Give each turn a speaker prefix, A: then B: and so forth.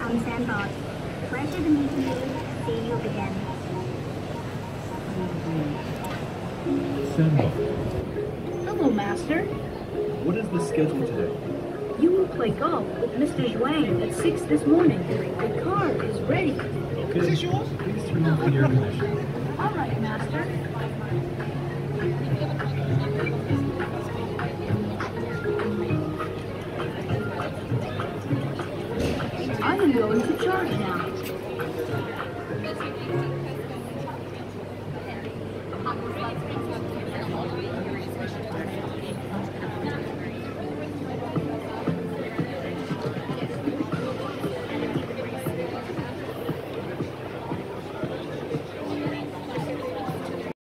A: from Sandbox. Pleasure to meet you. See you again.
B: Sandbox.
C: Hello, Master.
B: What is the schedule today?
C: You will play golf with Mr. Zhuang at 6 this morning. The car is ready.
B: Okay. Please turn off the air conditioning.